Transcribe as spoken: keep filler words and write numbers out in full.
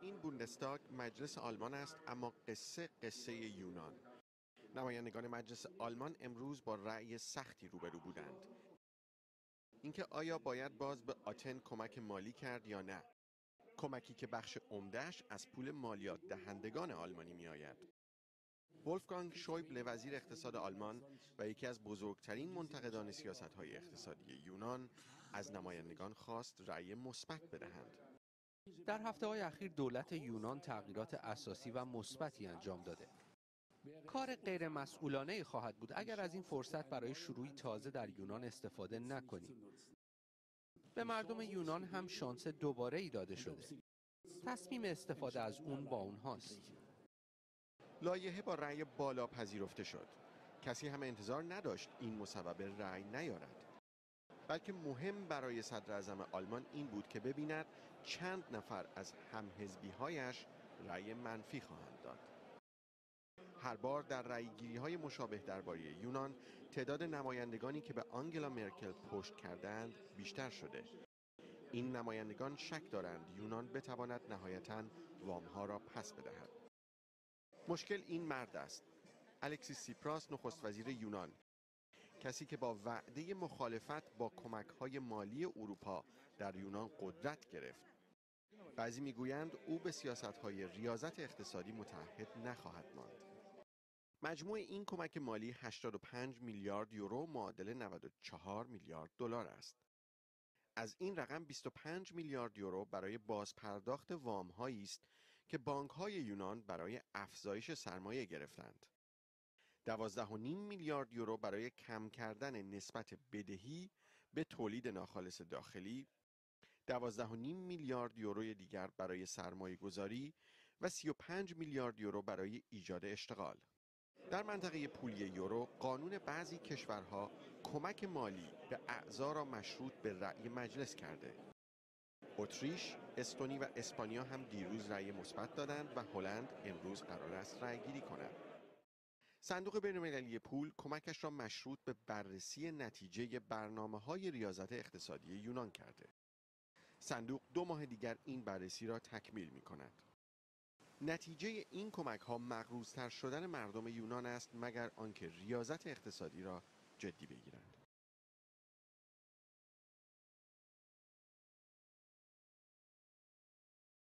این بوندستاگ مجلس آلمان است، اما قصه قصه یونان. نمایندگان مجلس آلمان امروز با رأی سختی روبرو بودند. اینکه آیا باید باز به آتن کمک مالی کرد یا نه؟ کمکی که بخش عمده‌اش از پول مالیات دهندگان آلمانی می آید. ولفگانگ شویبله وزیر اقتصاد آلمان و یکی از بزرگترین منتقدان سیاست‌های اقتصادی یونان از نمایندگان خواست رأی مثبت بدهند. در هفته‌های اخیر دولت یونان تغییرات اساسی و مثبتی انجام داده. کار غیر مسئولانه خواهد بود اگر از این فرصت برای شروعی تازه در یونان استفاده نکنیم. به مردم یونان هم شانس دوباره ای داده شده. تصمیم استفاده از اون با اونهاست. لایحه با رأی بالا پذیرفته شد. کسی هم انتظار نداشت این مصوبه رأی نیارد. بلکه مهم برای صدر اعظم آلمان این بود که ببیند چند نفر از همحزبی‌هایش رأی منفی خواهند داد. هر بار در رأی‌گیری‌های مشابه درباره یونان تعداد نمایندگانی که به آنگلا مرکل پشت کردند بیشتر شده. این نمایندگان شک دارند یونان بتواند نهایتاً وام‌ها را پس بدهد. مشکل این مرد است. الکسیس سیپراس نخست وزیر یونان، کسی که با وعده مخالفت با کمک‌های مالی اروپا در یونان قدرت گرفت. بعضی میگویند او به سیاست‌های ریاضت اقتصادی متعهد نخواهد ماند. مجموع این کمک مالی هشتاد و پنج میلیارد یورو معادل نود و چهار میلیارد دلار است. از این رقم بیست و پنج میلیارد یورو برای بازپرداخت وام‌هایی است که بانک‌های یونان برای افزایش سرمایه گرفتند. دوازده و نیم میلیارد یورو برای کم کردن نسبت بدهی به تولید ناخالص داخلی، دوازده و نیم میلیارد یورو دیگر برای سرمایه گذاری و سی و پنج میلیارد یورو برای ایجاد اشتغال. در منطقه پولی یورو قانون بعضی کشورها کمک مالی به اعضا را مشروط به رأی مجلس کرده. اتریش، استونی و اسپانیا هم دیروز رأی مثبت دادند و هلند امروز قرار است رأی گیری کند. صندوق بین‌المللی پول کمکش را مشروط به بررسی نتیجه برنامه‌های ریاضت اقتصادی یونان کرده. صندوق دو ماه دیگر این بررسی را تکمیل می‌کند. نتیجه این کمک‌ها مقروض‌تر شدن مردم یونان است مگر آنکه ریاضت اقتصادی را جدی بگیرند.